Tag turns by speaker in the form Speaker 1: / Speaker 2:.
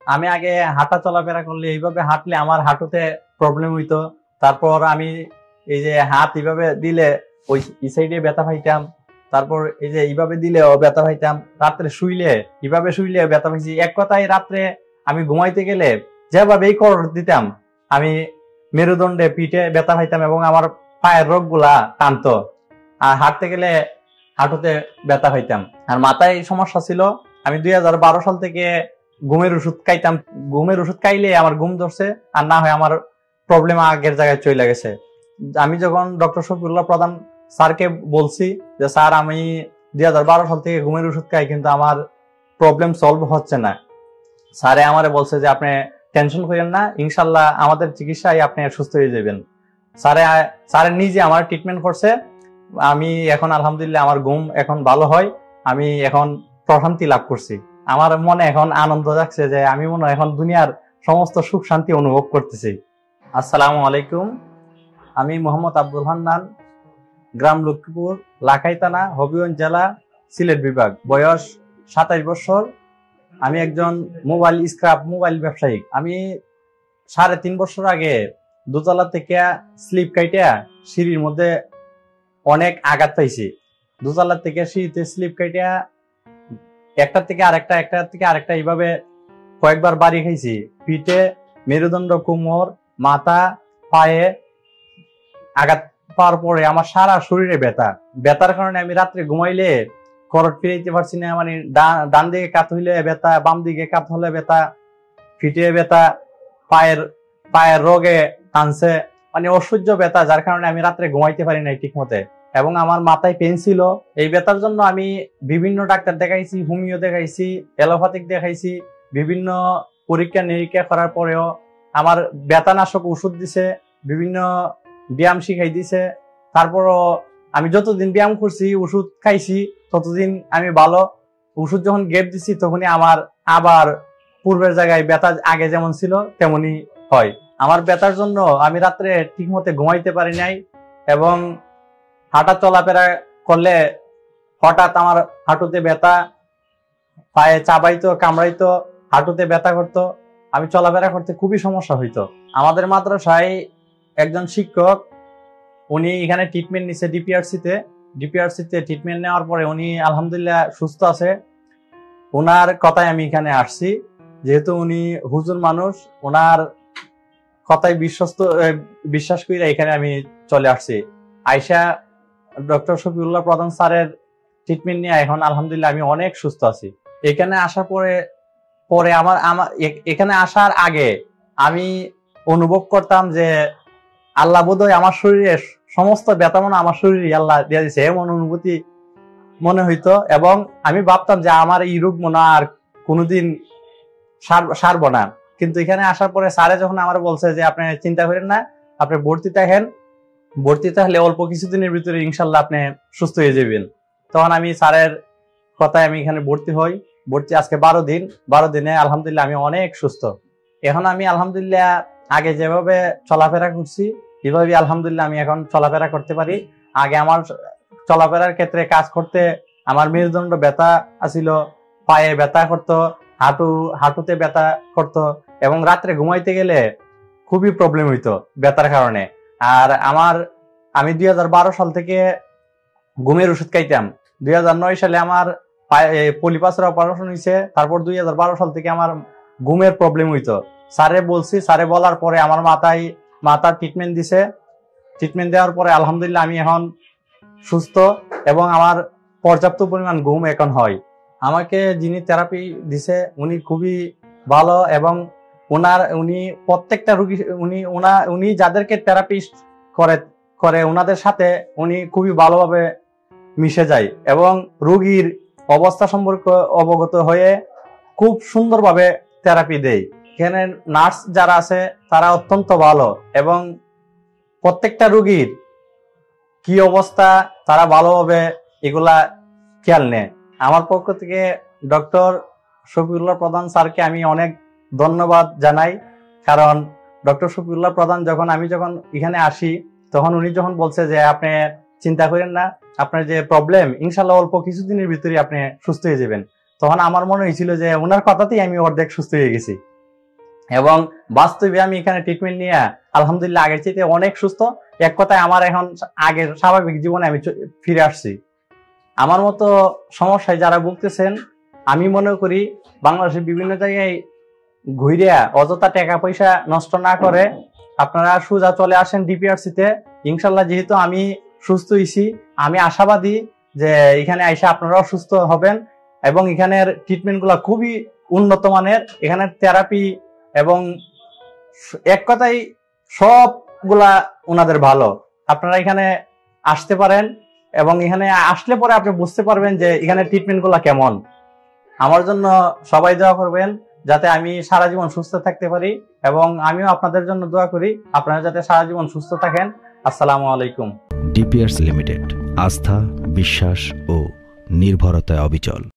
Speaker 1: আমি আগে হাঁটা চলাফেরা করলে এইভাবে হাঁটলে আমার হাঁটুতে প্রবলেম হইতো। তারপর আমি এই যে হাত এইভাবে দিলে ওই সাইডে ব্যথা পাইতাম। তারপর এই যে এইভাবে দিলেও ব্যথা পাইতাম। রাত্রে শুইলে এইভাবে শুইলে ব্যথা পাইছি। এক কথায় রাত্রে আমি ঘুমাইতে গেলে যেভাবেই কর দিতাম আমি মেরুদণ্ডে পিঠে ব্যথা পাইতাম এবং আমার পায়ের রোগ গুলা টানতো। আর হাঁটতে গেলে হাঁটুতে ব্যথা পাইতাম। আর মাথায় সমস্যা ছিল। আমি 2012 সাল থেকে ঘুমের ওষুধ খাইতাম। ঘুমের ওষুধ খাইলে আমার ঘুম ধরছে, আর না হয় আমার প্রবলেম আগের জায়গায় চলে গেছে। আমি যখন ডক্টর শফিউল্লাহ প্রধান স্যারকে বলছি যে স্যার আমি 2012 সাল থেকে ঘুমের ওষুধ খাই কিন্তু আমার প্রবলেম সলভ হচ্ছে না, স্যারে আমারে বলছে যে আপনি টেনশন করেন না, ইনশাল্লাহ আমাদের চিকিৎসায় আপনি সুস্থ হয়ে যাবেন। স্যারে নিজে আমার ট্রিটমেন্ট করছে। আমি এখন আলহামদুলিল্লাহ আমার ঘুম এখন ভালো হয়। আমি এখন প্রশান্তি লাভ করছি। আমার মনে এখন আনন্দ যাচ্ছে যে আমি মনে হয় এখন দুনিয়ার সমস্ত সুখ শান্তি অনুভব করতেছি। আসসালামু আলাইকুম। আমি মোহাম্মদ আব্দুল হান্নান, গ্রাম লক্ষ্মীপুর, লাখাই থানা, হবিগঞ্জ জেলা, সিলেট বিভাগ। বয়স 27 বছর। আমি একজন মোবাইল ব্যবসায়ী। আমি 3.5 বছর আগে দোতলা থেকে স্লিপ কাইটা সিঁড়ির মধ্যে অনেক আঘাত পাইছি। দোতলা থেকে সিঁড়িতে স্লিপ কাইটা একটা থেকে আরেকটা এইভাবে কয়েকবার বাড়ি খাইছি। পিঠে, মেরুদণ্ড, কোমর, মাথা, পায়ে আঘাত পাওয়ার পরে আমার সারা শরীরে ব্যথার কারণে আমি রাত্রে ঘুমাইলে করট ফিরাইতে পারছি না। মানে ডান দিকে কাত হইলে ব্যথা, বাম দিকে কাত হলে ব্যথা, ফিটে ব্যথা, পায়ের রোগে টানছে, মানে অসহ্য ব্যথা, যার কারণে আমি রাত্রে ঘুমাইতে পারি নাই ঠিক মতে। এবং আমার মাথায় পেন ছিল। এই ব্যথার জন্য আমি বিভিন্ন ডাক্তার দেখাইছি, হোমিও দেখাইছি, এলোপ্যাথিক দেখাইছি। বিভিন্ন পরীক্ষা নিরীক্ষা করার পরেও আমার ব্যথানাশক ওষুধ দিছে, বিভিন্ন ব্যায়াম শিখাই দিছে। তারপরও আমি যতদিন ব্যায়াম করছি, ওষুধ খাইছি, ততদিন আমি ভালো। ওষুধ যখন গ্যাপ দিছি তখনই আমার আবার পূর্বের জায়গায় ব্যথা আগে যেমন ছিল তেমনই হয়। আমার ব্যথার জন্য আমি রাত্রে ঠিক মতো ঘুমাইতে পারি নাই এবং হাঁটা চলাফেরা করলে হঠাৎ আমার হাঁটুতে ব্যথা, পায়ে চাবাইতো, কামড়াইতো, হাঁটুতে ব্যথা করতো। আমি চলাফেরা করতে খুবই সমস্যা হইতো। আমাদের মাদ্রাসায় একজন শিক্ষক, উনি এখানে ট্রিটমেন্ট নিছে ডিপিআরসিতে ট্রিটমেন্ট নেওয়ার পরে উনি আলহামদুলিল্লাহ সুস্থ আছে। ওনার কথায় আমি এখানে আসছি। যেহেতু উনি হুজুর মানুষ, ওনার কথায় বিশ্বাস করে এখানে আমি চলে আসছি। আয়শা ডক্টর শফিউল্লাহ প্রধান স্যারের ট্রিটমেন্ট নিয়ে এখন আলহামদুলিল্লাহ আমি অনেক সুস্থ আছি। এখানে আসার পরে আমার এখানে আসার আগে আমি অনুভব করতাম যে আল্লাহ বোধহয় আমার শরীরে সমস্ত ব্যথা মনে আমার শরীরে আল্লাহ দিয়ে দিচ্ছে, এমন অনুভূতি মনে হইতো। এবং আমি ভাবতাম যে আমার এই রোগ মনে আর কোনোদিন সারবো না। কিন্তু এখানে আসার পরে স্যারে যখন আমার বলছে যে আপনি চিন্তা করেন না, আপনি ভর্তি থাকলে অল্প কিছুদিনের ভিতরে ইনশাল্লাহ আপনি সুস্থ হয়ে যাবেন, তখন আমি স্যারের কথায় আমি এখানে ভর্তি আজকে 12 দিনে আলহামদুলিল্লাহ আমি অনেক সুস্থ। এখন আমি আলহামদুলিল্লাহ আগে যেভাবে চলাফেরা করছি এভাবে আলহামদুলিল্লাহ আমি এখন চলাফেরা করতে পারি। আগে আমার চলাফেরার ক্ষেত্রে কাজ করতে আমার মেরুদণ্ড ব্যথা আছিল, পায়ে ব্যথা করতো, হাঁটুতে ব্যথা করতো এবং রাত্রে ঘুমাইতে গেলে খুবই প্রবলেম হইতো ব্যথার কারণে। আর আমি 2012 সাল থেকে ঘুমের ওষুধ খাইতাম। 2009 সালে আমার পলিপাসের অপারেশন হয়েছে। তারপর 2012 সাল থেকে আমার ঘুমের প্রবলেম হইতো। স্যারে বলার পরে আমার মাথার ট্রিটমেন্ট দিছে। ট্রিটমেন্ট দেওয়ার পরে আলহামদুলিল্লাহ আমি এখন সুস্থ এবং আমার পর্যাপ্ত পরিমাণ ঘুম এখন হয়। আমাকে যিনি থেরাপি দিছে উনি খুবই ভালো এবং উনি প্রত্যেকটা রোগী উনি যাদেরকে থেরাপি করে ওনাদের সাথে উনি খুবই ভালোভাবে মিশে যায় এবং রোগীর অবস্থা সম্পর্কে অবগত হয়ে খুব সুন্দরভাবে থেরাপি দেয়। এখানে নার্স যারা আছে তারা অত্যন্ত ভালো এবং প্রত্যেকটা রোগীর কি অবস্থা তারা ভালোভাবে এগুলা খেয়াল নেয়। আমার পক্ষ থেকে ডক্টর শফিউল্লাহ প্রধান স্যারকে আমি অনেক ধন্যবাদ জানাই। কারণ ডক্টর শফিউল্লাহ প্রধান আমি যখন এখানে আসি তখন উনি যখন বলছে যে আপনি চিন্তা করেন না, আপনার যে প্রবলেম ইনশাল্লাহ অল্প কিছুদিনের ভিতরে আপনি সুস্থ হয়ে যাবেন, তখন আমার মনে হয়েছিল যে ওনার কথাতেই আমি অর্ধেক সুস্থ হয়ে গেছি। এবং বাস্তবে আমি এখানে ট্রিটমেন্ট নিয়ে আলহামদুলিল্লাহ আগের চাইতে অনেক সুস্থ। এক কথায় আমার এখন আগের স্বাভাবিক জীবনে আমি ফিরে আসছি। আমার মতো সমস্যায় যারা ভুগতেছেন, আমি মনে করি বাংলাদেশের বিভিন্ন জায়গায় ঘুরিয়া অযথা টাকা পয়সা নষ্ট না করে আপনারা সোজা চলে আসেন ডিপিআরসি তে। ইনশাল্লাহ যেহেতু আমি সুস্থ হয়েছি, আমি আশাবাদী যে এখানে আইসা আপনারাও সুস্থ হবেন এবং এখানের ট্রিটমেন্ট গুলা খুবই উন্নত মানের। এখানের থেরাপি এবং এক কথাই সবগুলা ওনাদের ভালো। আপনারা এখানে আসতে পারেন এবং এখানে আসলে পরে আপনি বুঝতে পারবেন যে এখানে ট্রিটমেন্ট গুলা কেমন। আমার জন্য সবাই দোয়া করবেন যাতে আমি সারা জীবন সুস্থ থাকতে পারি এবং আমিও আপনাদের জন্য দোয়া করি আপনারা যাতে সারা জীবন সুস্থ থাকেন। আসসালামু আলাইকুম।
Speaker 2: ডিপিআরসি লিমিটেড, আস্থা, বিশ্বাস ও নির্ভরতায় অবিচল।